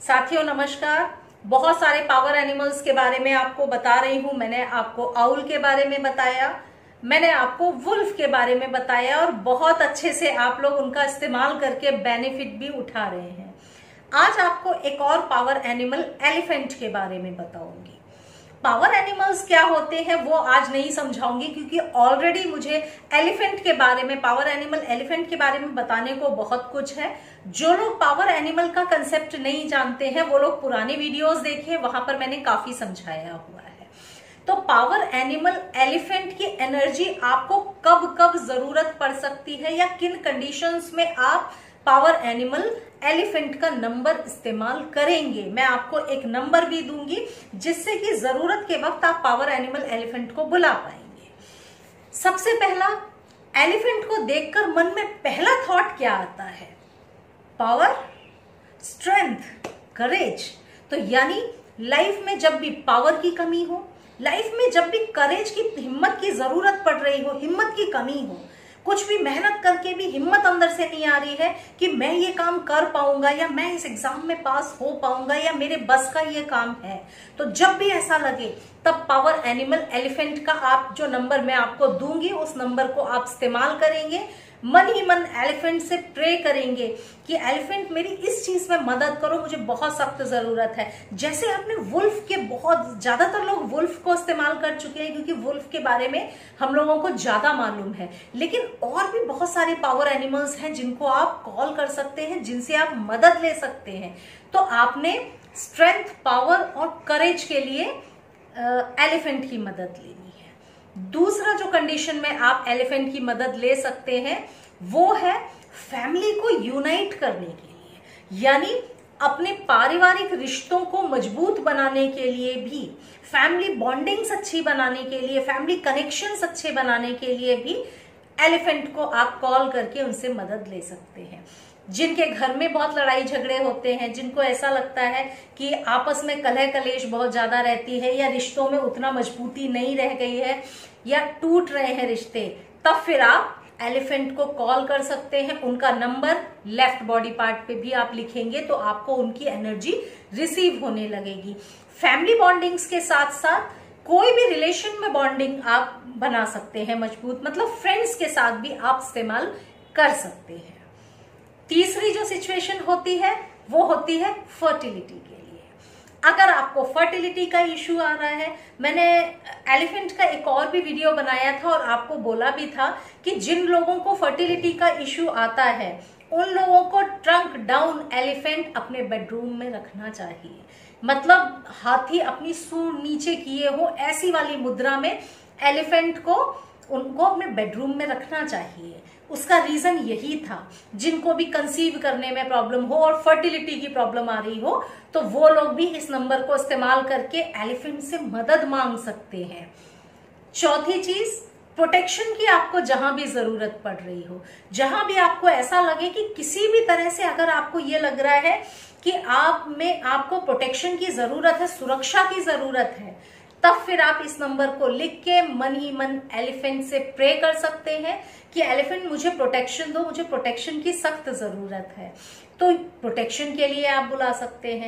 साथियों नमस्कार। बहुत सारे पावर एनिमल्स के बारे में आपको बता रही हूं। मैंने आपको आउल के बारे में बताया, मैंने आपको वुल्फ के बारे में बताया और बहुत अच्छे से आप लोग उनका इस्तेमाल करके बेनिफिट भी उठा रहे हैं। आज आपको एक और पावर एनिमल एलिफेंट के बारे में बताऊंगी। पावर एनिमल्स क्या होते हैं वो आज नहीं समझाऊंगी, क्योंकि ऑलरेडी मुझे एलिफेंट के बारे में, पावर एनिमल एलिफेंट के बारे में बताने को बहुत कुछ है। जो लोग पावर एनिमल का कंसेप्ट नहीं जानते हैं वो लोग पुरानी वीडियोस देखें, वहां पर मैंने काफी समझाया हुआ है। तो पावर एनिमल एलिफेंट की एनर्जी आपको कब कब जरूरत पड़ सकती है या किन कंडीशंस में आप पावर एनिमल एलिफेंट का नंबर इस्तेमाल करेंगे, मैं आपको एक नंबर भी दूंगी जिससे कि जरूरत के वक्त आप पावर एनिमल एलिफेंट को बुला पाएंगे। सबसे पहला, एलिफेंट को देखकर मन में पहला थॉट क्या आता है? Power, strength, courage. तो यानी लाइफ में जब भी पावर की कमी हो, लाइफ में जब भी करेज की, हिम्मत की जरूरत पड़ रही हो, हिम्मत की कमी हो, कुछ भी मेहनत करके भी हिम्मत अंदर से नहीं आ रही है कि मैं ये काम कर पाऊंगा या मैं इस एग्जाम में पास हो पाऊंगा या मेरे बस का ये काम है, तो जब भी ऐसा लगे तब पावर एनिमल एलिफेंट का आप जो नंबर मैं आपको दूंगी उस नंबर को आप इस्तेमाल करेंगे। मन ही मन एलिफेंट से प्रे करेंगे कि एलिफेंट मेरी इस चीज में मदद करो, मुझे बहुत सख्त जरूरत है। जैसे आपने वुल्फ के, बहुत ज्यादातर लोग वुल्फ को इस्तेमाल कर चुके हैं क्योंकि वुल्फ के बारे में हम लोगों को ज्यादा मालूम है, लेकिन और भी बहुत सारे पावर एनिमल्स हैं जिनको आप कॉल कर सकते हैं, जिनसे आप मदद ले सकते हैं। तो आपने स्ट्रेंथ, पावर और करेज के लिए एलिफेंट की मदद लेनी है। दूसरा जो कंडीशन में आप एलिफेंट की मदद ले सकते हैं वो है फैमिली को यूनाइट करने के लिए, यानी अपने पारिवारिक रिश्तों को मजबूत बनाने के लिए भी, फैमिली बॉन्डिंग्स अच्छी बनाने के लिए, फैमिली कनेक्शंस अच्छे बनाने के लिए भी एलिफेंट को आप कॉल करके उनसे मदद ले सकते हैं। जिनके घर में बहुत लड़ाई झगड़े होते हैं, जिनको ऐसा लगता है कि आपस में कलह कलेश बहुत ज्यादा रहती है या रिश्तों में उतना मजबूती नहीं रह गई है या टूट रहे हैं रिश्ते, तब फिर आप एलिफेंट को कॉल कर सकते हैं। उनका नंबर लेफ्ट बॉडी पार्ट पे भी आप लिखेंगे तो आपको उनकी एनर्जी रिसीव होने लगेगी। फैमिली बॉन्डिंग्स के साथ साथ कोई भी रिलेशन में बॉन्डिंग आप बना सकते हैं मजबूत, मतलब फ्रेंड्स के साथ भी आप इस्तेमाल कर सकते हैं। तीसरी जो सिचुएशन होती है वो होती है फर्टिलिटी के लिए। अगर आपको फर्टिलिटी का इश्यू आ रहा है, मैंने एलिफेंट का एक और भी वीडियो बनाया था और आपको बोला भी था कि जिन लोगों को फर्टिलिटी का इश्यू आता है उन लोगों को ट्रंक डाउन एलिफेंट अपने बेडरूम में रखना चाहिए। मतलब हाथी अपनी सूंड नीचे किए हो, ऐसी वाली मुद्रा में एलिफेंट को उनको अपने बेडरूम में रखना चाहिए। उसका रीजन यही था, जिनको भी कंसीव करने में प्रॉब्लम हो और फर्टिलिटी की प्रॉब्लम आ रही हो तो वो लोग भी इस नंबर को इस्तेमाल करके एलिफेंट से मदद मांग सकते हैं। चौथी चीज, प्रोटेक्शन की आपको जहां भी जरूरत पड़ रही हो, जहां भी आपको ऐसा लगे कि किसी भी तरह से अगर आपको ये लग रहा है कि आपको प्रोटेक्शन की जरूरत है, सुरक्षा की जरूरत है, तब फिर आप इस नंबर को लिख के मन ही मन एलिफेंट से प्रे कर सकते हैं कि एलिफेंट मुझे प्रोटेक्शन दो, मुझे प्रोटेक्शन की सख्त जरूरत है। तो प्रोटेक्शन के लिए आप बुला सकते हैं।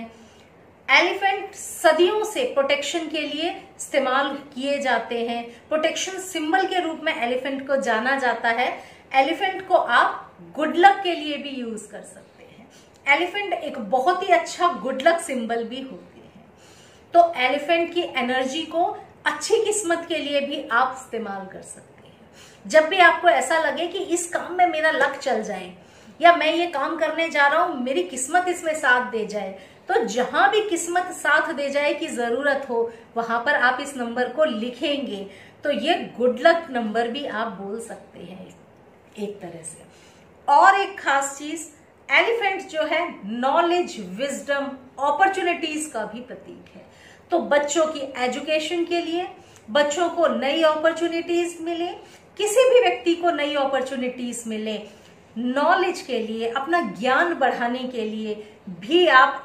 एलिफेंट सदियों से प्रोटेक्शन के लिए इस्तेमाल किए जाते हैं, प्रोटेक्शन सिंबल के रूप में एलिफेंट को जाना जाता है। एलिफेंट को आप गुड लक के लिए भी यूज कर सकते हैं। एलिफेंट एक बहुत ही अच्छा गुड लक सिंबल भी होती है। तो एलिफेंट की एनर्जी को अच्छी किस्मत के लिए भी आप इस्तेमाल कर सकते हैं। जब भी आपको ऐसा लगे कि इस काम में मेरा लक चल जाए या मैं ये काम करने जा रहा हूं, मेरी किस्मत इसमें साथ दे जाए, तो जहां भी किस्मत साथ दे जाए की जरूरत हो वहां पर आप इस नंबर को लिखेंगे तो ये गुड लक नंबर भी आप बोल सकते हैं एक तरह से। और एक खास चीज, एलिफेंट जो है नॉलेज, विजडम, अपॉर्चुनिटीज का भी प्रतीक है। तो बच्चों की एजुकेशन के लिए, बच्चों को नई अपॉर्चुनिटीज मिले, किसी भी व्यक्ति को नई अपॉर्चुनिटीज मिले, नॉलेज के लिए, अपना ज्ञान बढ़ाने के लिए भी आप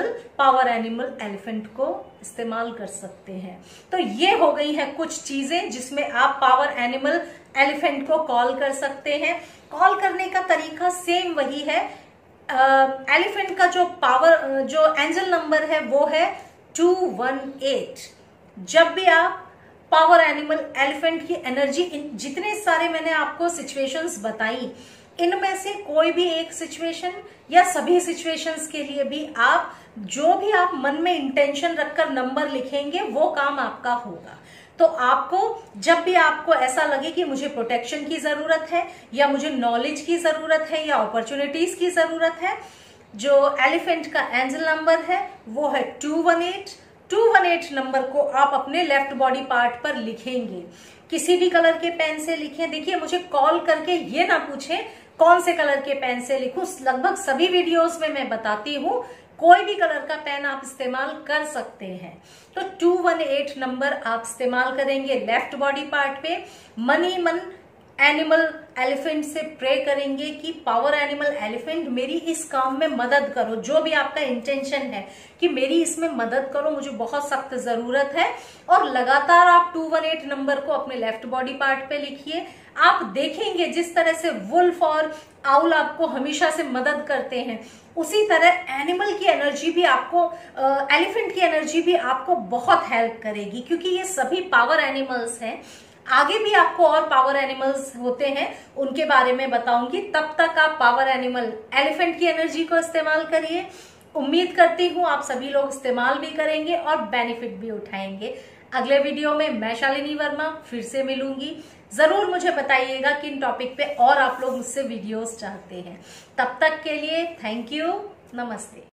पावर एनिमल एलिफेंट को इस्तेमाल कर सकते हैं। तो ये हो गई है कुछ चीजें जिसमें आप पावर एनिमल एलिफेंट को कॉल कर सकते हैं। कॉल करने का तरीका सेम वही है, एलिफेंट का जो पावर, जो एंजल नंबर है वो है 218। जब भी आप पावर एनिमल एलिफेंट की एनर्जी, जितने सारे मैंने आपको सिचुएशंस बताई, इनमें से कोई भी एक सिचुएशन या सभी सिचुएशंस के लिए भी आप जो भी आप मन में इंटेंशन रखकर नंबर लिखेंगे वो काम आपका होगा। तो आपको जब भी आपको ऐसा लगे कि मुझे प्रोटेक्शन की जरूरत है या मुझे नॉलेज की जरूरत है या अपॉर्चुनिटीज की जरूरत है, जो एलिफेंट का एंजल नंबर है वो है 218। 218 नंबर को आप अपने लेफ्ट बॉडी पार्ट पर लिखेंगे। किसी भी कलर के पेन से लिखें। देखिए, मुझे कॉल करके ये ना पूछें कौन से कलर के पेन से लिखूं, लगभग सभी वीडियोस में मैं बताती हूँ कोई भी कलर का पेन आप इस्तेमाल कर सकते हैं। तो 218 नंबर आप इस्तेमाल करेंगे लेफ्ट बॉडी पार्ट पे। मन ही मन एनिमल एलिफेंट से प्रे करेंगे कि पावर एनिमल एलिफेंट मेरी इस काम में मदद करो। जो भी आपका इंटेंशन है कि मेरी इसमें मदद करो, मुझे बहुत सख्त जरूरत है। और लगातार आप 218 नंबर को अपने लेफ्ट बॉडी पार्ट पे लिखिए। आप देखेंगे जिस तरह से वुल्फ और आउल आपको हमेशा से मदद करते हैं, उसी तरह एनिमल की एनर्जी भी आपको, एलिफेंट की एनर्जी भी आपको बहुत हेल्प करेगी, क्योंकि ये सभी पावर एनिमल्स हैं। आगे भी आपको और पावर एनिमल्स होते हैं, उनके बारे में बताऊंगी। तब तक आप पावर एनिमल एलिफेंट की एनर्जी को इस्तेमाल करिए। उम्मीद करती हूँ आप सभी लोग इस्तेमाल भी करेंगे और बेनिफिट भी उठाएंगे। अगले वीडियो में मैं शालिनी वर्मा फिर से मिलूंगी। जरूर मुझे बताइएगा किन टॉपिक पे और आप लोग मुझसे वीडियोस चाहते हैं। तब तक के लिए थैंक यू, नमस्ते।